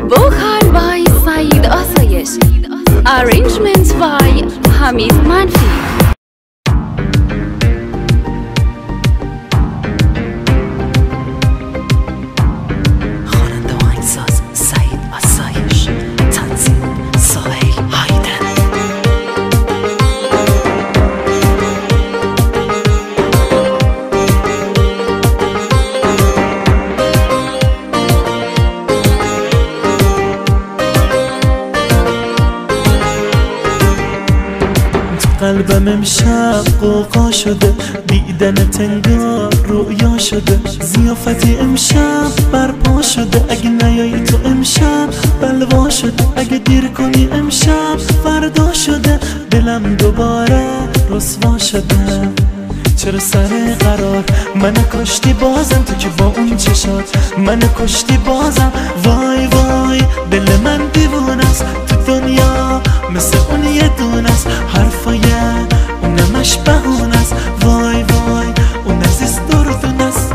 Vocal by Saeed Asayish. Arrangement by Hamid Manfi. قلبم امشب قوقا شده، دیدنت انگار رویا شده، ضیافتی امشب برپا شده، اگه نیایی تو امشب بلوا شده، اگه دیر کنی امشب فردا شده، دلم دوباره رسوا شده. چرا سر قرار من کشتی بازم، تو که با اون چشات من کشتی بازم. وای وای دل من دیوونه است تو دنیا، مثل اون یه دونه است، حرفای اونمش بهونه است. وای وای اون عزیز دردونه است.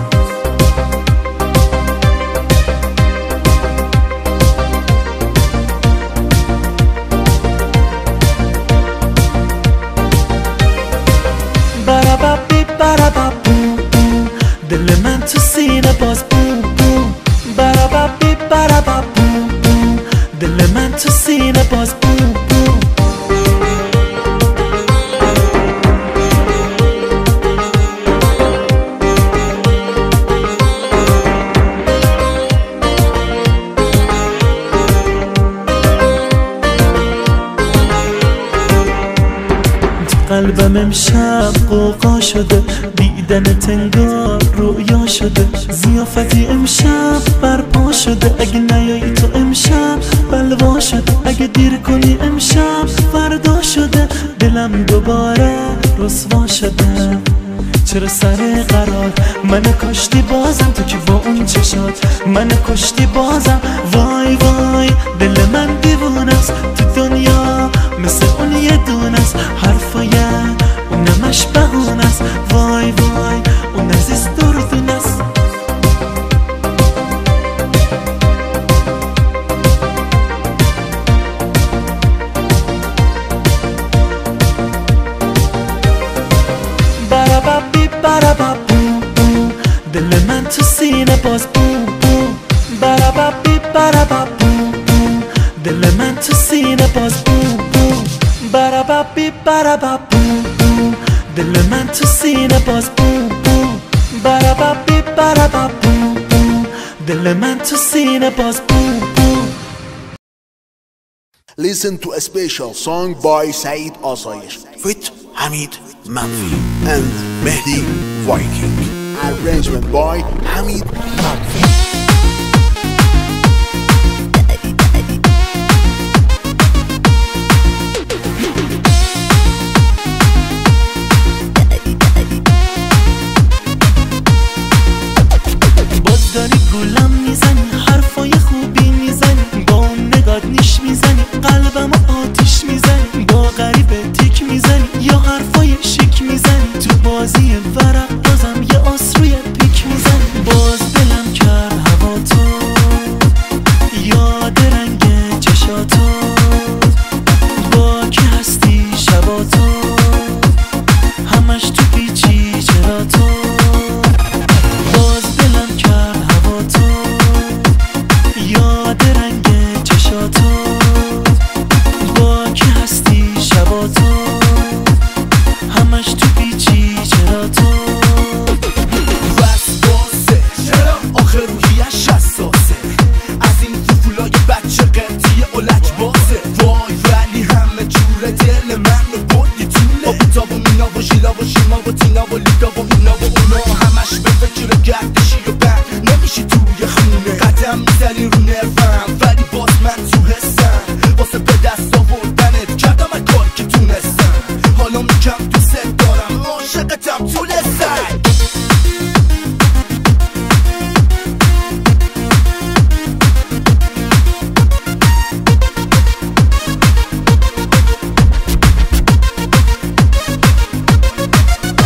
براببی براببو دل من تو سینه باز بوم بوم. براببی براببو دل من تو سینه باز بوم بوم. قلبم امشب قوقا شده، دیدنت انگار رویا شده، ضیافتی امشب برپا شده، اگه نیایی تو امشب بلوا شده، اگه دیر کنی امشب فردا شده، دلم دوباره رسوا شده. چرا سر قرار من کشتی بازم، تو که با اون چشات من کشتی بازم. وای وای دل من دیوونه است تو دنیا، مثل اون یه دونه است، حرفای اونمش بهونه است. وای وای اون عزیز دردونه است. براببی براببو دل من تو سینه باز بوم بوم. براببی براببو دل من تو سینه باز بوم بوم. براببی براببو دل من تو سینه باز بوم بوم. براببی براببو دل من تو سینه باز بوم بوم. Listen to a special song by Saeed Asayish with Hamid Manfi and Mehdi Viking. Arrangement by Hamid Manfi. داری گولم میزنی، حرفای خوبی میزنی، با اون نگات نیش میزنی، قلبم آتیش میزنی، با غریبه تیک میزنی یا حرفای شیک میزنی، تو بازی ورق بازم یه آس روی پیک میزنی. باز دلم کرد هوا تو، یاد رنگ چشاتو، با کی هستی شبا تو، همش تو پیچی چرا تو.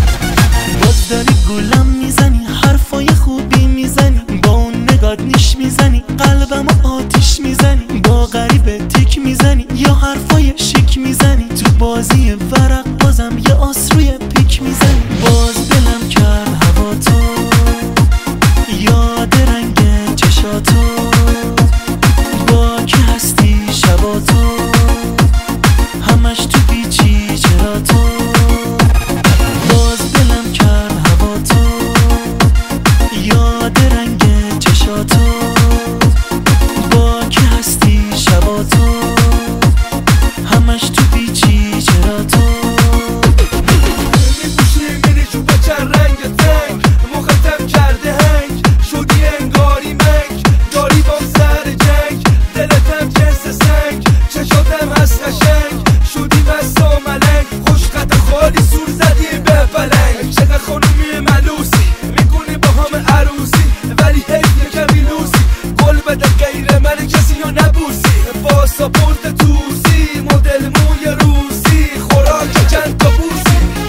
گولم میزنی، حرفای خوبی میزنی، با اون نگات نیش میزنی. میزنی، قلبمو آتیش میزنی، با غریبه تیک میزنی یا حرفای شیک میزنی، تو بازی ورق بازم یه آس روی پیک میزنی. باز دلم کرد هوا تو، یاد رنگ چشاتو، با کی هستی شبا تو، همش تو پیچی چرا تو. باز دلم کرد هوا تو، یاد رنگ چشاتو، با کی هستی شبا تو، همش تو پیچی چرا تو. میپوشی میری چوب چند رنگ تنگ، مختم کرده هنگ، شدی انگاری منگ، داری با سر جنگ، دلتم جنس سنگ، چشاتم هست قشنگ، شدی بسته و ملنگ، خوشقت خالی سور زدی به پلنگ. چقدر خانومی ملوسی میکنی با هم عروسی، ولی حیف کمی لوسی، گل بده غیر من کسی یا نبوسی، پاساپورت توسی، مدل موی روسی، خوراک چند تا بوسی.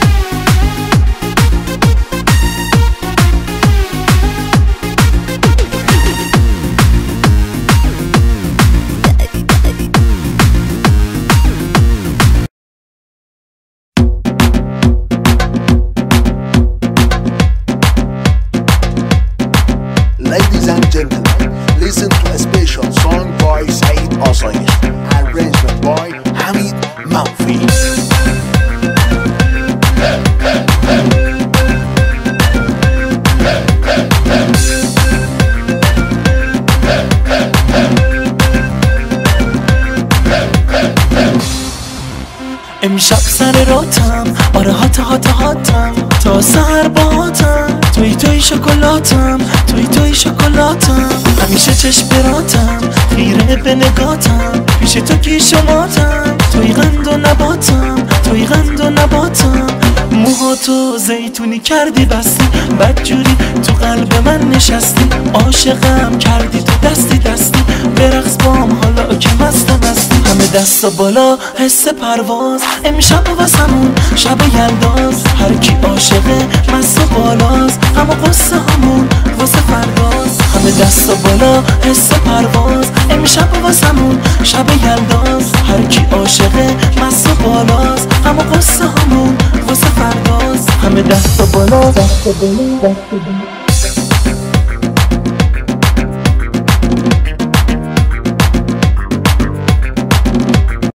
Ladies and gentlemen, listen to a special song by Said Asayish, arrangement by Hamid Manfi. امشب سر راتم، آره هاتم تا سر باهاتم، توی شکلاتم، توی شکلاتم، همیشه چشم براتم، خیره به نگاتم، پیش تو کیش و ماتم، توی قند و نباتم، موهاتو زیتونی کردی بستی، بدجوری تو قلب من نشستی، عاشقم کردی تو دستی برقص بام حالا که مستی، همه دستا بالا حس پرواز، امشب واسمون شب یلداز، هر کی عاشقه مست و بالاز، اما قصه همون واسه فرداز، همه دستا بالا حس پرواز، امشب واسمون شب یلداز، هر کی عاشقه مست و بالاز، اما قصه همون واسه فرداز، همه دستا بالا